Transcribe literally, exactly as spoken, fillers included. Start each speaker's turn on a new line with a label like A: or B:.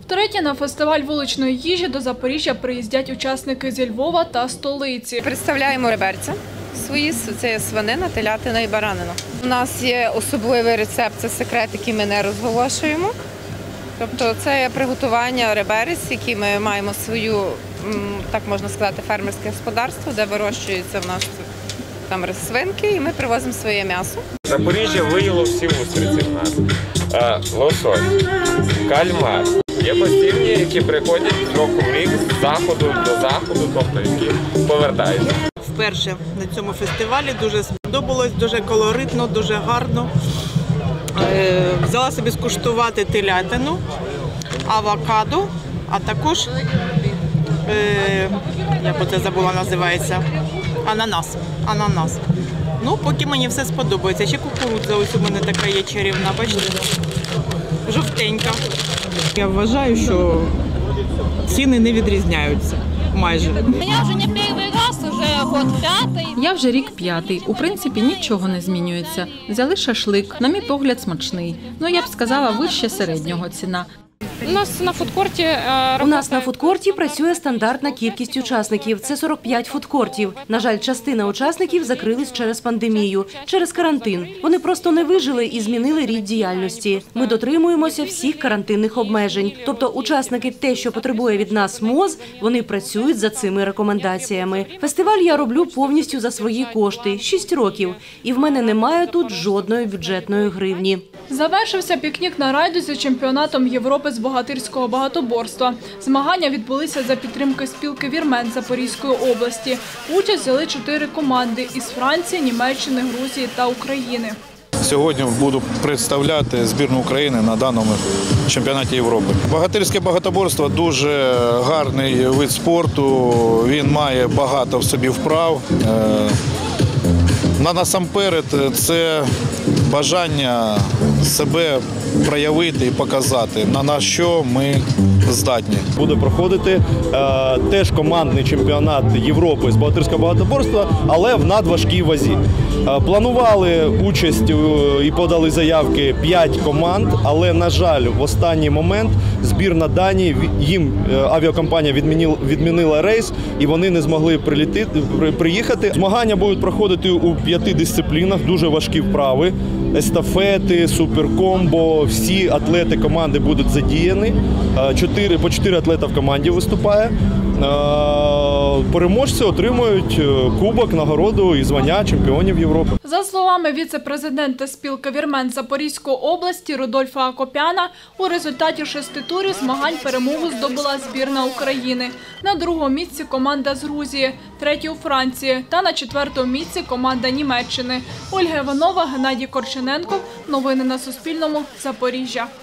A: Втретє на фестиваль вуличної їжі до Запоріжжя приїздять учасники зі Львова та столиці.
B: Представляємо реберця свої, це свинина, телятина і баранина. У нас є особливий рецепт, це секрет, який ми не розголошуємо. Тобто це є приготування реберець, які ми маємо свою, так можна сказати, фермерське господарство, де вирощуються в нас там свинки, і ми привозимо своє м'ясо.
C: Запоріжжя виїло всі устриці в нас. Лосось, кальмар. Є постійні, які приходять з року в рік, з заходу до заходу, тобто які повертаються.
D: Вперше на цьому фестивалі дуже сподобалось, дуже колоритно, дуже гарно. Взяла собі скуштувати телятину, авокадо, а також, як це забула, називається, ананас. ананас. Ну, поки мені все сподобається. Ще кукурудза, ось у мене така є чарівна, бачите, жовтенька. Я вважаю, що ціни не відрізняються майже.
E: Я вже не перший раз, вже год п'ятий.
F: Я вже рік п'ятий. У принципі, нічого не змінюється. Взяли шашлик, на мій погляд, смачний. Ну, я б сказала, вище середнього ціна.
E: У нас на фудкорті
G: У нас на фудкорті працює стандартна кількість учасників. Це сорок п'ять фудкортів. На жаль, частина учасників закрились через пандемію, через карантин. Вони просто не вижили і змінили рід діяльності. Ми дотримуємося всіх карантинних обмежень. Тобто учасники те, що потребує від нас МОЗ, вони працюють за цими рекомендаціями. Фестиваль я роблю повністю за свої кошти – шість років. І в мене немає тут жодної бюджетної гривні.
A: Завершився пікнік на райдузі чемпіонатом Європи з богатирського багатоборства. Змагання відбулися за підтримки спілки вірмен Запорізької області. Участь взяли чотири команди із Франції, Німеччини, Грузії та України.
H: Сьогодні буду представляти збірну України на даному чемпіонаті Європи. Богатирське багатоборство – дуже гарний вид спорту, він має багато в собі вправ. Насамперед це бажання себе проявити і показати, на що ми здатні.
I: Буде проходити е, теж командний чемпіонат Європи з богатирського багатоборства, але в надважкій вазі. Е, планували участь е, і подали заявки п'ять команд, але, на жаль, в останній момент збірна Данії, їм е, авіакомпанія відмінила, відмінила рейс, і вони не змогли приліти, при, приїхати. Змагання будуть проходити у п'яти дисциплінах, дуже важкі вправи. Естафети, суперкомбо, всі атлети команди будуть задіяні. Чотири, по чотири атлета в команді виступає. Переможці отримують кубок, нагороду і звання чемпіонів Європи.
A: За словами віце-президента спілки вірмен Запорізької області Рудольфа Акопяна, у результаті шести турів змагань перемогу здобула збірна України. На другому місці команда з Грузії, третій у Франції та на четвертому місці команда Німеччини. Ольга Іванова, Геннадій Корчененко. Новини на Суспільному. Запоріжжя.